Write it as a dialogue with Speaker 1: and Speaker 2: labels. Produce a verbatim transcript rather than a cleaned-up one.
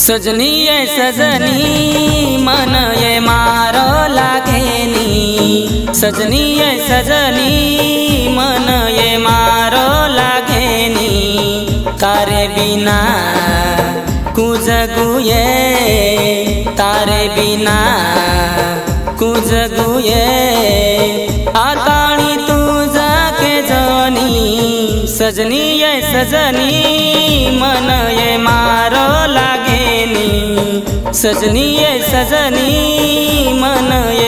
Speaker 1: सजनी ये सजनी मन ये मारो लागेनी। सजनी ये सजनी मन ये मारो लागेनी। तारे बिना कुजगुए तारे बिना कुजगुए आताणी तुझा के जनी। सजनी ये सजनी मन ये मारो लागेनी। सजनी ये सजनी मन